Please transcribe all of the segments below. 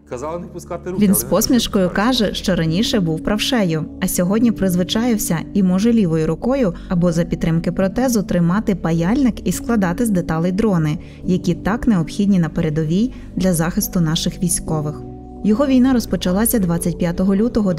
Казали не пускати руки. Він з посмішкою каже, що раніше був правшею, а сьогодні призвичаївся і може лівою рукою або за підтримки протезу тримати паяльник і складати з деталей дрони, які так необхідні на передовій для захисту наших військових. Його війна розпочалася 25 лютого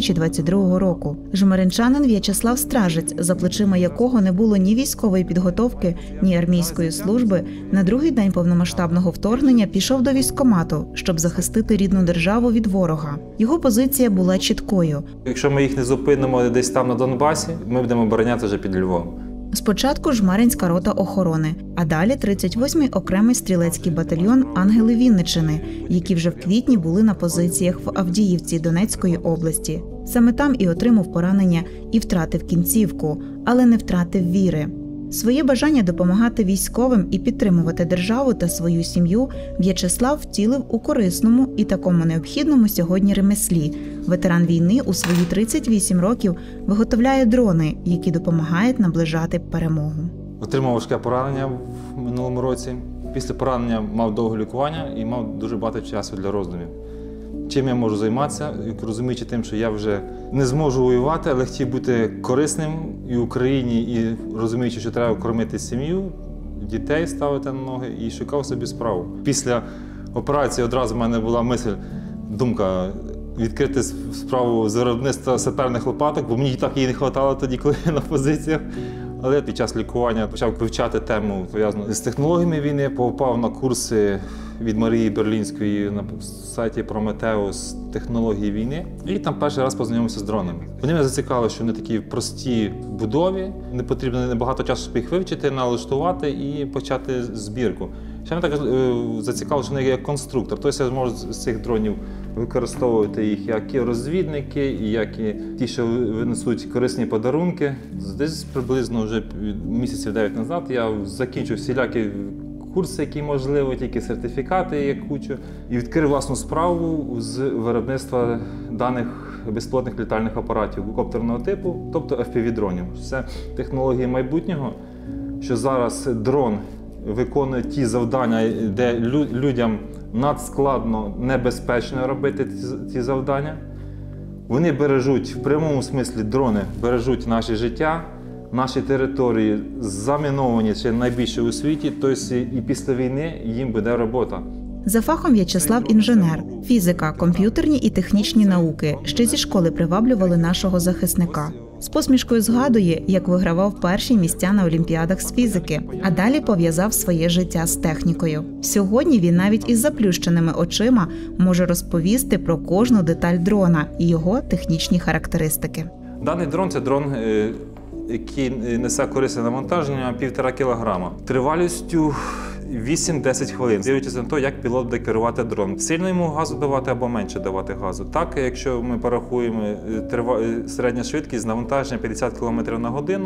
2022 року. Жмеринчанин В'ячеслав Стражець, за плечима якого не було ні військової підготовки, ні армійської служби, на другий день повномасштабного вторгнення пішов до військкомату, щоб захистити рідну державу від ворога. Його позиція була чіткою. Якщо ми їх не зупинимо десь там на Донбасі, ми будемо оборонятися вже під Львовом. Спочатку Жмеринська рота охорони, а далі 38-й окремий стрілецький батальйон «Ангели Вінниччини», які вже в квітні були на позиціях в Авдіївці Донецької області. Саме там і отримав поранення і втратив кінцівку, але не втратив віри. Своє бажання допомагати військовим і підтримувати державу та свою сім'ю В'ячеслав втілив у корисному і такому необхідному сьогодні ремеслі. Ветеран війни у свої 38 років виготовляє дрони, які допомагають наближати перемогу. Отримав важке поранення в минулому році. Після поранення мав довге лікування і мав дуже багато часу для роздумів. Чим я можу займатися, розуміючи тим, що я вже не зможу воювати, але хотів бути корисним і Україні, і розуміючи, що треба кормити сім'ю, дітей ставити на ноги, і шукав собі справу. Після операції одразу в мене була думка відкрити справу з виробництва саперних лопаток, бо мені так її не вистачало тоді, коли я на позиціях. Але під час лікування почав вивчати тему, пов'язану з технологіями війни, попав на курси від Марії Берлінської на сайті Прометеус технології війни. І там перший раз познайомився з дронами. Вони мене зацікавили, що вони такі прості в будові, не потрібно багато часу, щоб їх вивчити, налаштувати і почати збірку. Ще мене так зацікавило, що вони є конструктор. Тобто я зможу з цих дронів використовувати їх як і розвідники, і як і ті, що винесуть корисні подарунки. Десь приблизно вже місяців 9 назад я закінчив всілякі курси, які можливо, тільки сертифікати є кучу, і відкрив власну справу з виробництва даних безпілотних літальних апаратів коптерного типу, тобто FPV-дронів. Це технології майбутнього, що зараз дрон виконує ті завдання, де людям надскладно, небезпечно робити ці завдання. Вони бережуть, в прямому смислі дрони бережуть наше життя, наші території заміновані ще найбільше у світі, тобто і після війни їм буде робота. За фахом В'ячеслав інженер, фізика, комп'ютерні і технічні науки ще зі школи приваблювали нашого захисника. З посмішкою згадує, як вигравав перші місця на олімпіадах з фізики, а далі пов'язав своє життя з технікою. Сьогодні він навіть із заплющеними очима може розповісти про кожну деталь дрона і його технічні характеристики. Даний дрон – це дрон, який несе корисне навантаження 1,5 кілограма. Тривалістю 8-10 хвилин, дивлячись на те, як пілот буде керувати дрон. Сильно йому газу давати або менше давати газу. Так, якщо ми порахуємо середня швидкість навантаження 50 км на годину,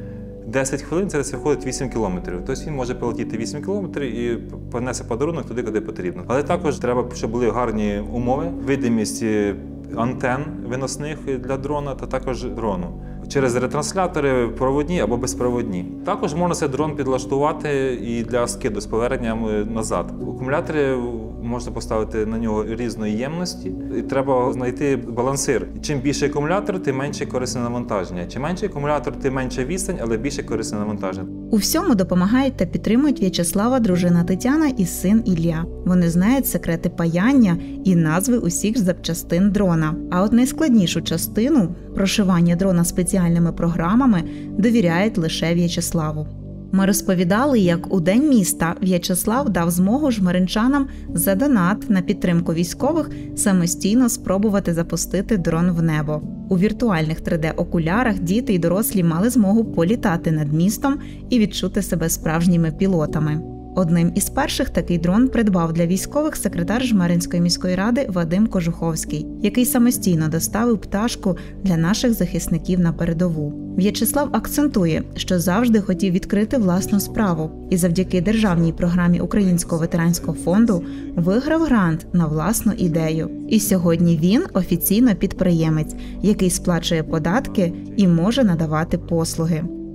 10 хвилин – це виходить 8 км. Тобто він може полетіти 8 км і понесе подарунок туди, куди потрібно. Але також треба, щоб були гарні умови, видимість антен виносних для дрона та також дрону. Через ретранслятори проводні або безпроводні. Також можна цей дрон підлаштувати і для скиду з поверненням назад. Акумулятори можна поставити на нього різної ємності. І треба знайти балансир. Чим більше акумулятор, тим менше корисне навантаження. Чим менше акумулятор, тим менша відстань, але більше корисне навантаження. У всьому допомагають та підтримують В'ячеслава дружина Тетяна і син Ілля. Вони знають секрети паяння і назви усіх запчастин дрона. А от найскладнішу частину – прошивання дрона спеціальними програмами – довіряють лише В'ячеславу. Ми розповідали, як у День міста В'ячеслав дав змогу жмеринчанам за донат на підтримку військових самостійно спробувати запустити дрон в небо. У віртуальних 3D-окулярах діти й дорослі мали змогу політати над містом і відчути себе справжніми пілотами. Одним із перших такий дрон придбав для військових секретар Жмеринської міської ради Вадим Кожуховський, який самостійно доставив пташку для наших захисників на передову. В'ячеслав акцентує, що завжди хотів відкрити власну справу і завдяки державній програмі Українського ветеранського фонду виграв грант на власну ідею. І сьогодні він офіційно підприємець, який сплачує податки і може надавати послуги.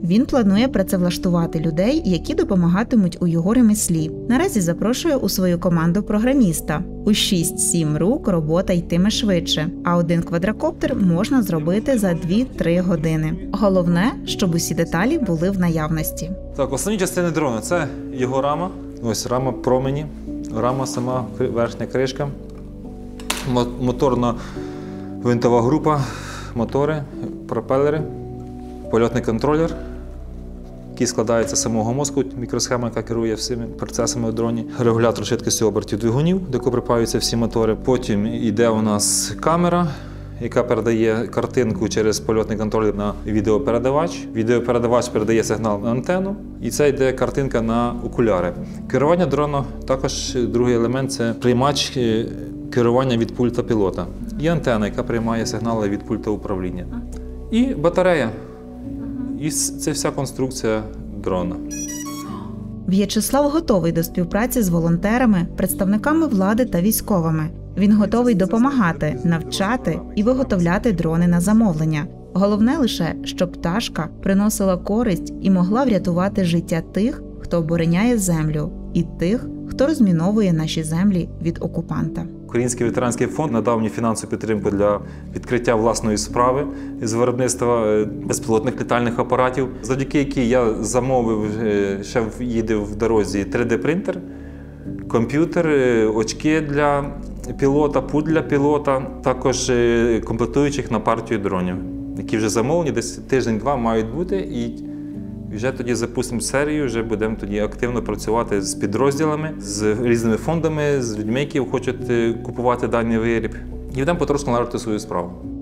Він планує працевлаштувати людей, які допомагатимуть у його ремеслі. Наразі запрошує у свою команду програміста. У 6-7 рук робота йтиме швидше, а один квадрокоптер можна зробити за 2-3 години. Головне, щоб усі деталі були в наявності. Так, основні частини дрона – це його рама. Ось рама промені, рама сама, верхня кришка, моторна винтова група, мотори, пропелери, польотний контролер, який складається з самого мозку, мікросхема, яка керує всіми процесами у дроні, регулятор швидкості обертів двигунів, до якого припаються всі мотори. Потім йде у нас камера, яка передає картинку через польотний контролер на відеопередавач. Відеопередавач передає сигнал на антенну, і це йде картинка на окуляри. Керування дрону також другий елемент – це приймач керування від пульта пілота. І антенна, яка приймає сигнали від пульта управління. І батарея. І це вся конструкція дрона. В'ячеслав готовий до співпраці з волонтерами, представниками влади та військовими. Він готовий допомагати, навчати і виготовляти дрони на замовлення. Головне лише, щоб пташка приносила користь і могла врятувати життя тих, хто обороняє землю, і тих, хто розміновує наші землі від окупанта. Український ветеранський фонд надав мені фінансову підтримку для відкриття власної справи з виробництва безпілотних літальних апаратів, завдяки якій я замовив, ще їде в дорозі 3D-принтер, комп'ютер, очки для пілота, пульт для пілота, також комплектуючих на партію дронів, які вже замовлені, десь тиждень-два мають бути, і вже тоді запустимо серію, вже будемо тоді активно працювати з підрозділами, з різними фондами, з людьми, які хочуть купувати даний виріб. І будемо потрошку наладити свою справу.